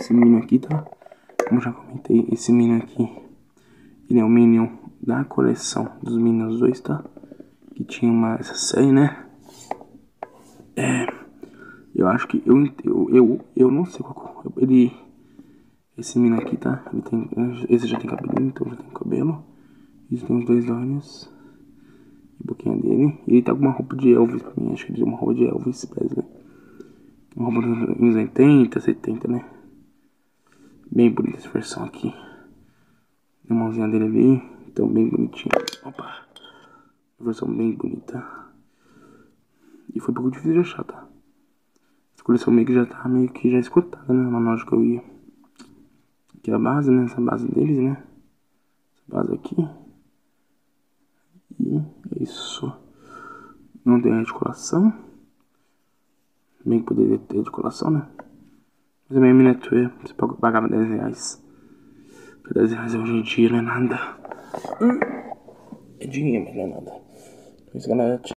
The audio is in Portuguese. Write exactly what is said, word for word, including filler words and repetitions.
esse Minion aqui, tá? Como já comentei, esse Minion aqui, ele é o Minion da coleção dos Minions dois, tá? Que tinha uma, essa série, né? É, eu acho que, eu, eu, eu, eu não sei qual, ele, esse Minion aqui, tá? Ele tem, esse já tem cabelinho, então já tem cabelo. Esse tem os dois olhos. A boquinha dele. E ele tá com uma roupa de Elvis pra mim. Acho que ele tem uma roupa de Elvis Presley. Uma roupa dos anos oitenta, setenta, né? Bem bonita essa versão aqui. A mãozinha dele ali. Então bem bonitinha. Opa. Uma versão bem bonita. E foi um pouco difícil de achar, tá? Essa coleção meio que já tá meio que já esgotada, né? Na loja que eu ia. Aqui é a base, né? Essa base deles, né? Essa base aqui. E é isso. Não tem articulação. Bem que poderia ter articulação, né? Mas é meio miniatura. Você pagava dez reais. Porque dez reais hoje em dia não é nada. É dinheiro, mas não é nada. Então isso, galera.